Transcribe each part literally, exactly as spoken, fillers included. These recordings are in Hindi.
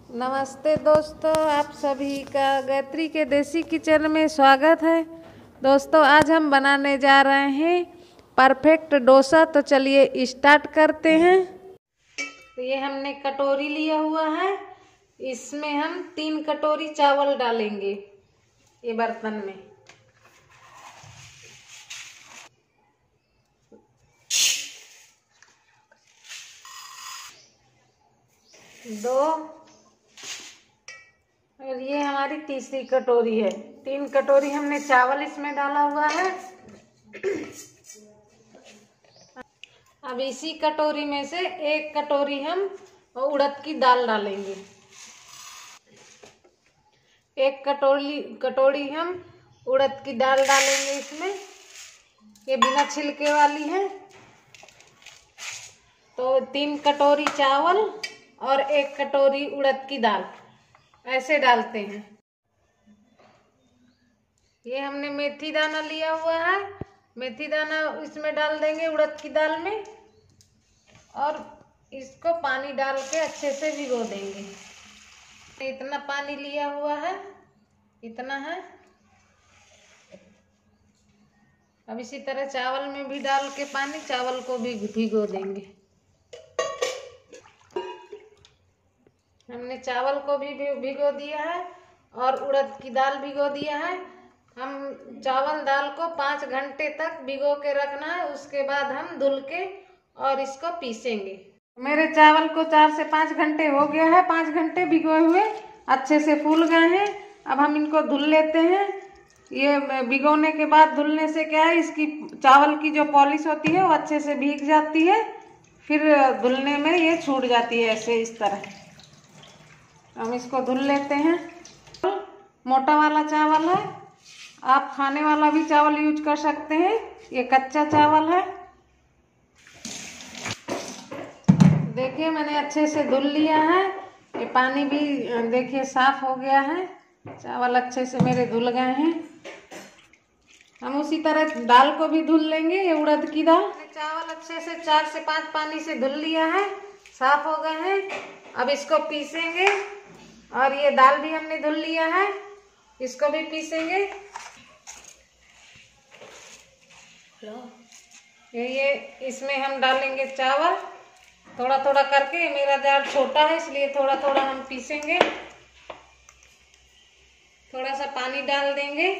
नमस्ते दोस्तों, आप सभी का गायत्री के देसी किचन में स्वागत है। दोस्तों आज हम बनाने जा रहे हैं परफेक्ट डोसा। तो चलिए स्टार्ट करते हैं। तो ये हमने कटोरी लिया हुआ है, इसमें हम तीन कटोरी चावल डालेंगे ये बर्तन में। दो और ये हमारी तीसरी कटोरी है। तीन कटोरी हमने चावल इसमें डाला हुआ है। अब इसी कटोरी में से एक कटोरी हम उड़द की दाल डालेंगे। एक कटोरी कटोरी हम उड़द की दाल डालेंगे इसमें। ये बिना छिलके वाली है। तो तीन कटोरी चावल और एक कटोरी उड़द की दाल ऐसे डालते हैं। ये हमने मेथी दाना लिया हुआ है, मेथी दाना इसमें डाल देंगे उड़द की दाल में और इसको पानी डाल के अच्छे से भिगो देंगे। इतना पानी लिया हुआ है, इतना है। अब इसी तरह चावल में भी डाल के पानी, चावल को भी भिगो देंगे। हमने चावल को भी भिगो दिया है और उड़द की दाल भिगो दिया है। हम चावल दाल को पाँच घंटे तक भिगो के रखना है, उसके बाद हम धुल के और इसको पीसेंगे। मेरे चावल को चार से पाँच घंटे हो गया है, पाँच घंटे भिगोए हुए अच्छे से फूल गए हैं। अब हम इनको धुल लेते हैं। ये भिगोने के बाद धुलने से क्या है, इसकी चावल की जो पॉलिश होती है वो अच्छे से भीग जाती है, फिर धुलने में ये छूट जाती है ऐसे इस तरह। हम इसको धुल लेते हैं। मोटा वाला चावल है, आप खाने वाला भी चावल यूज कर सकते हैं। ये कच्चा चावल है। देखिए मैंने अच्छे से धुल लिया है। ये पानी भी देखिए साफ हो गया है। चावल अच्छे से मेरे धुल गए हैं। हम उसी तरह दाल को भी धुल लेंगे। ये उड़द की दाल, चावल अच्छे से चार से पाँच पानी से धुल लिया है, साफ हो गए हैं। अब इसको पीसेंगे और ये दाल भी हमने धुल लिया है, इसको भी पीसेंगे। ये ये इसमें हम डालेंगे चावल थोड़ा थोड़ा करके। मेरा जार छोटा है इसलिए थोड़ा थोड़ा हम पीसेंगे। थोड़ा सा पानी डाल देंगे।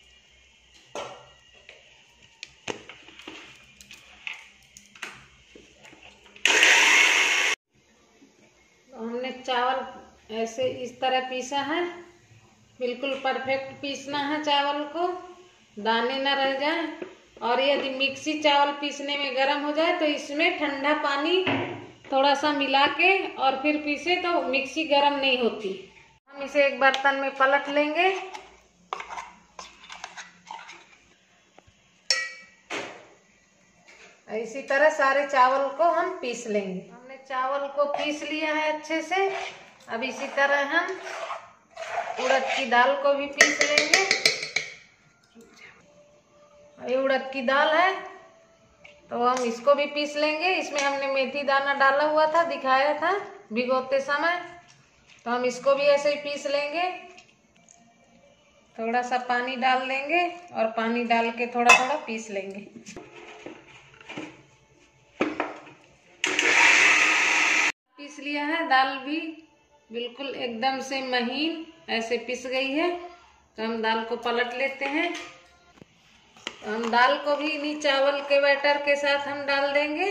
तो हमने चावल ऐसे इस तरह पीसा है। बिल्कुल परफेक्ट पीसना है चावल को, दाने ना रह जाए। और यदि मिक्सी चावल पीसने में गर्म हो जाए तो इसमें ठंडा पानी थोड़ा सा मिला के और फिर पीसे तो मिक्सी गर्म नहीं होती। हम इसे एक बर्तन में पलट लेंगे। इसी तरह सारे चावल को हम पीस लेंगे। हमने चावल को पीस लिया है अच्छे से। अब इसी तरह हम उड़द की दाल को भी पीस लेंगे। ये उड़द की दाल है तो हम इसको भी पीस लेंगे। इसमें हमने मेथी दाना डाला हुआ था, दिखाया था भिगोते समय। तो हम इसको भी ऐसे ही पीस लेंगे। थोड़ा सा पानी डाल देंगे और पानी डाल के थोड़ा थोड़ा पीस लेंगे। पीस लिया है, दाल भी बिल्कुल एकदम से महीन ऐसे पिस गई है। तो हम दाल को पलट लेते हैं। तो हम दाल को भी इन्हीं चावल के बैटर के साथ हम डाल देंगे।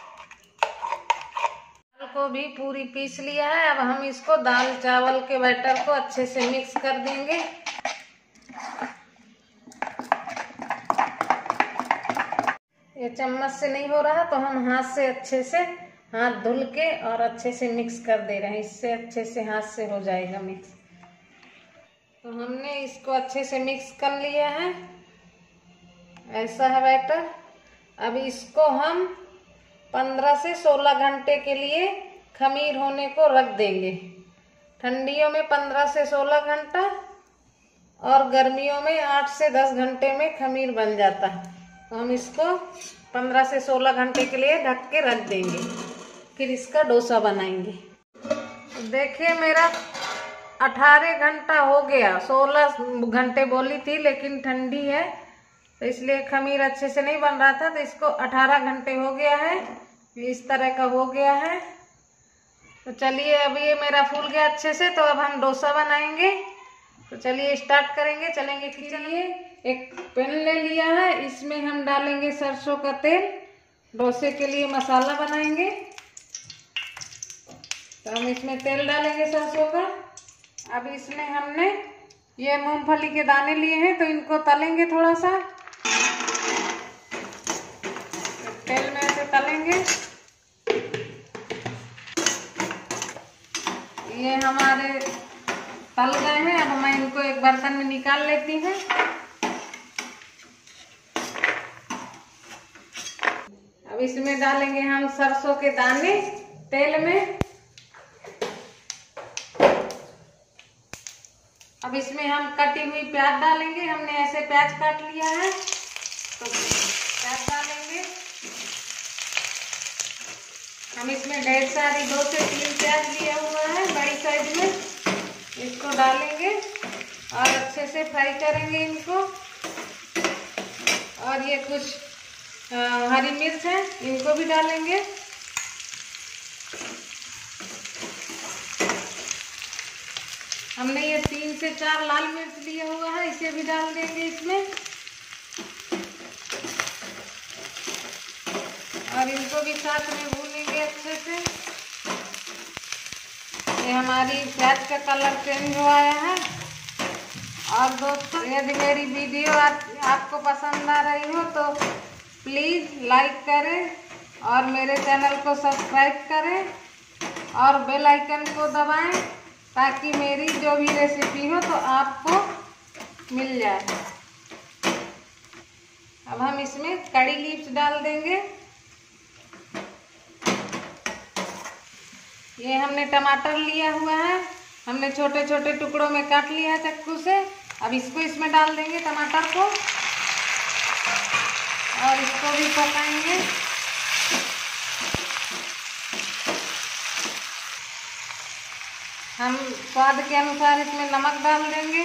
दाल को भी पूरी पीस लिया है। अब हम इसको दाल चावल के बैटर को अच्छे से मिक्स कर देंगे। ये चम्मच से नहीं हो रहा तो हम हाथ से अच्छे से, हाथ धुल के और अच्छे से मिक्स कर दे रहे हैं। इससे अच्छे से हाथ से हो जाएगा मिक्स। तो हमने इसको अच्छे से मिक्स कर लिया है। ऐसा है बैटर। अब इसको हम पंद्रह से सोलह घंटे के लिए खमीर होने को रख देंगे। ठंडियों में पंद्रह से सोलह घंटा और गर्मियों में आठ से दस घंटे में खमीर बन जाता है। तो हम इसको पंद्रह से सोलह घंटे के लिए ढक के रख देंगे, फिर इसका डोसा बनाएंगे। देखिए मेरा अठारह घंटा हो गया, सोलह घंटे बोली थी लेकिन ठंडी है तो इसलिए खमीर अच्छे से नहीं बन रहा था, तो इसको अठारह घंटे हो गया है, इस तरह का हो गया है। तो चलिए अभी ये मेरा फूल गया अच्छे से, तो अब हम डोसा बनाएंगे। तो चलिए स्टार्ट करेंगे, चलेंगे किचन में। एक पैन ले लिया है, इसमें हम डालेंगे सरसों का तेल। डोसे के लिए मसाला बनाएंगे तो हम इसमें तेल डालेंगे सरसों का। अब इसमें हमने ये मूंगफली के दाने लिए हैं तो इनको तलेंगे थोड़ा सा, तेल में ऐसे तलेंगे। ये हमारे तल गए हैं, अब मैं इनको एक बर्तन में निकाल लेती हूँ। अब इसमें डालेंगे हम सरसों के दाने तेल में। अब इसमें हम कटी हुई प्याज डालेंगे, हमने ऐसे प्याज काट लिया है तो प्याज डालेंगे। हम इसमें ढेर सारी दो से तीन प्याज लिया हुआ है बड़ी साइज में, इसको डालेंगे और अच्छे से फ्राई करेंगे इनको। और ये कुछ आ, हरी मिर्च है, इनको भी डालेंगे। हमने ये तीन से चार लाल मिर्च लिया हुआ है, इसे भी डाल देंगे इसमें और इनको भी साथ में भूनेंगे अच्छे से। ये हमारी प्याज का कलर चेंज हो आया है। और दोस्तों यदि मेरी वीडियो आ, आपको पसंद आ रही हो तो प्लीज़ लाइक करें और मेरे चैनल को सब्सक्राइब करें और बेल आइकन को दबाएं ताकि मेरी जो भी रेसिपी हो तो आपको मिल जाए। अब हम इसमें कड़ी लीव्स डाल देंगे। ये हमने टमाटर लिया हुआ है, हमने छोटे छोटे टुकड़ों में काट लिया है चाकू से। अब इसको इसमें डाल देंगे टमाटर को और इसको भी पकाएंगे। हम स्वाद के अनुसार इसमें नमक डाल देंगे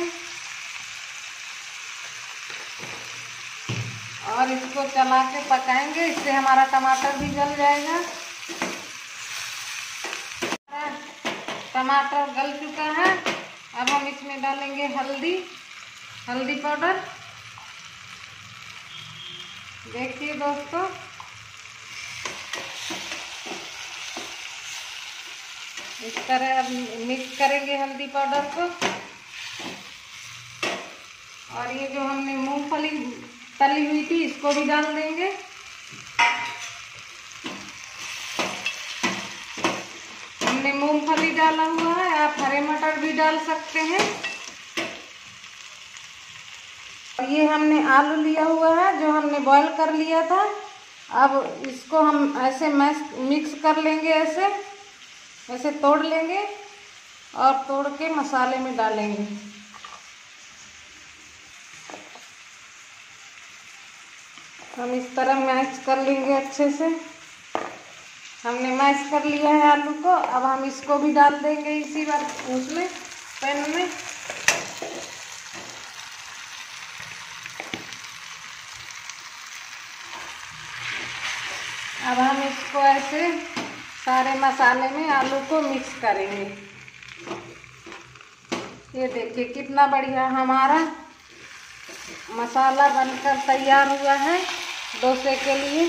और इसको चला के पकाएंगे, इससे हमारा टमाटर भी गल जाएगा। टमाटर गल चुका है, अब हम इसमें डालेंगे हल्दी हल्दी पाउडर। देखिए दोस्तों इस तरह अब मिक्स करेंगे हल्दी पाउडर को। और ये जो हमने मूंगफली तली हुई थी इसको भी डाल देंगे। हमने मूंगफली डाला हुआ है, आप हरे मटर भी डाल सकते हैं। और ये हमने आलू लिया हुआ है जो हमने बॉईल कर लिया था। अब इसको हम ऐसे मैश मिक्स कर लेंगे, ऐसे ऐसे तोड़ लेंगे और तोड़ के मसाले में डालेंगे। हम इस तरह मैश कर लेंगे अच्छे से। हमने मैश कर लिया है आलू को, अब हम इसको भी डाल देंगे इसी बार उसमें पैन में। अब हम इसको ऐसे सारे मसाले में आलू को मिक्स करेंगे। ये देखिए कितना बढ़िया हमारा मसाला बनकर तैयार हुआ है डोसे के लिए।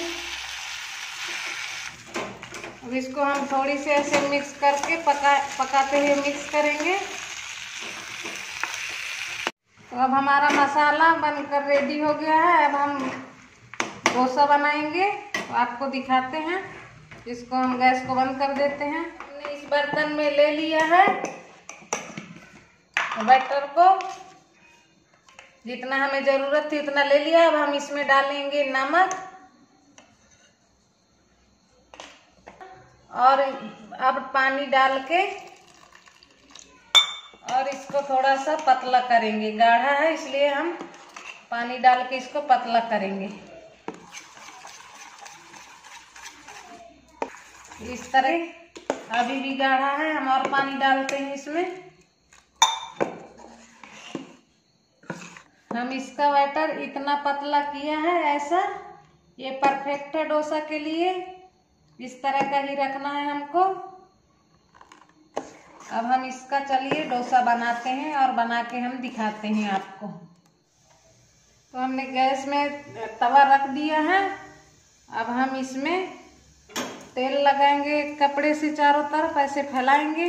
अब इसको हम थोड़ी से ऐसे मिक्स करके पका पकाते हुए मिक्स करेंगे। तो अब हमारा मसाला बनकर रेडी हो गया है। अब हम डोसा बनाएंगे तो आपको दिखाते हैं। इसको हम गैस को बंद कर देते हैं। हमने इस बर्तन में ले लिया है बैटर को, जितना हमें ज़रूरत थी उतना ले लिया। अब हम इसमें डालेंगे नमक और अब पानी डाल के और इसको थोड़ा सा पतला करेंगे। गाढ़ा है इसलिए हम पानी डाल के इसको पतला करेंगे। इस तरह अभी भी गाढ़ा है, हम और पानी डालते हैं इसमें। हम इसका बैटर इतना पतला किया है, ऐसा ये परफेक्ट है डोसा के लिए। इस तरह का ही रखना है हमको। अब हम इसका चलिए डोसा बनाते हैं और बना के हम दिखाते हैं आपको। तो हमने गैस में तवा रख दिया है। अब हम इसमें तेल लगाएंगे कपड़े से चारों तरफ, ऐसे फैलाएंगे।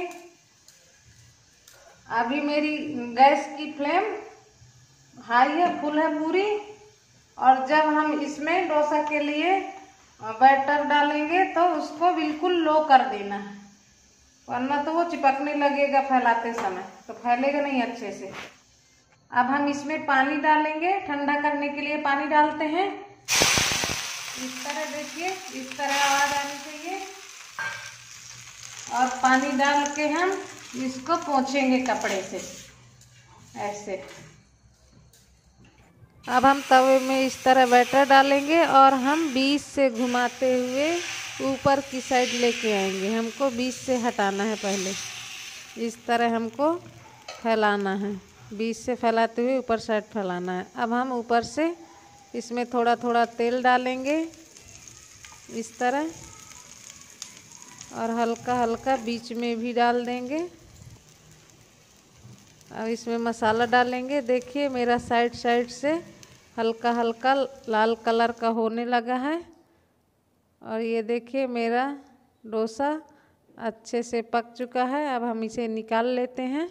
अभी मेरी गैस की फ्लेम हाई है, फुल है पूरी। और जब हम इसमें डोसा के लिए बैटर डालेंगे तो उसको बिल्कुल लो कर देना है, वरना तो वो चिपकने लगेगा फैलाते समय, तो फैलेगा नहीं अच्छे से। अब हम इसमें पानी डालेंगे, ठंडा करने के लिए पानी डालते हैं। इस तरह देखिए, इस तरह आवाज आनी चाहिए। और पानी डाल के हम इसको पोंछेंगे कपड़े से ऐसे। अब हम तवे में इस तरह बैटर डालेंगे और हम बीच से घुमाते हुए ऊपर की साइड लेके आएंगे। हमको बीच से हटाना है पहले, इस तरह हमको फैलाना है, बीच से फैलाते हुए ऊपर साइड फैलाना है। अब हम ऊपर से इसमें थोड़ा थोड़ा तेल डालेंगे इस तरह, और हल्का हल्का बीच में भी डाल देंगे। अब इसमें मसाला डालेंगे। देखिए मेरा साइड साइड से हल्का हल्का लाल कलर का होने लगा है। और ये देखिए मेरा डोसा अच्छे से पक चुका है। अब हम इसे निकाल लेते हैं।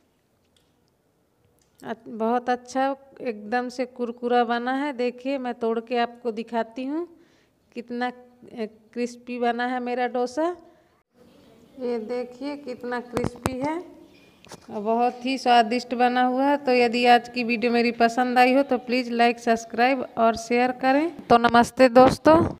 बहुत अच्छा एकदम से कुरकुरा बना है। देखिए मैं तोड़ के आपको दिखाती हूँ कितना क्रिस्पी बना है मेरा डोसा। ये देखिए कितना क्रिस्पी है, बहुत ही स्वादिष्ट बना हुआ है। तो यदि आज की वीडियो मेरी पसंद आई हो तो प्लीज़ लाइक, सब्सक्राइब और शेयर करें। तो नमस्ते दोस्तों।